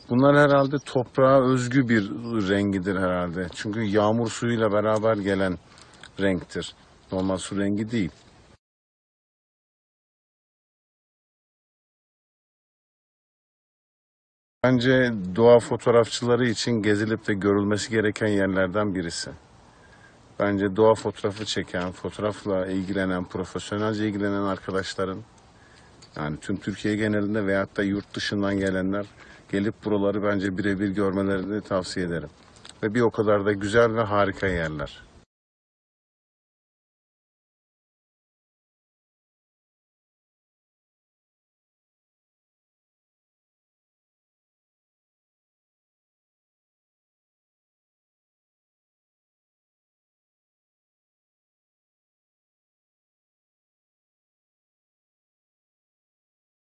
Bunlar herhalde toprağa özgü bir rengidir herhalde. Çünkü yağmur suyuyla beraber gelen renktir. Normal su rengi değil. Bence doğa fotoğrafçıları için gezilip de görülmesi gereken yerlerden birisi. Bence doğa fotoğrafı çeken, fotoğrafla ilgilenen, profesyonelce ilgilenen arkadaşların, yani tüm Türkiye genelinde veyahut da yurt dışından gelenler gelip buraları bence birebir görmelerini tavsiye ederim. Ve bir o kadar da güzel ve harika yerler.